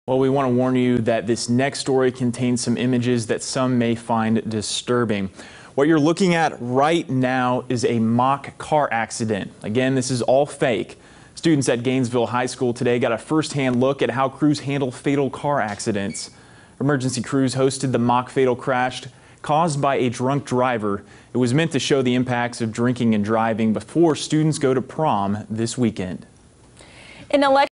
Well, we want to warn you that this next story contains some images that some may find disturbing. What you're looking at right now is a mock car accident. Again, this is all fake. Students at Gainesville High School today got a first-hand look at how crews handle fatal car accidents. Emergency crews hosted the mock fatal crash caused by a drunk driver. It was meant to show the impacts of drinking and driving before students go to prom this weekend.